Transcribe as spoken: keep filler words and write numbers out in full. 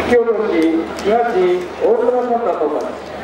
引き下ろし東大島サンタと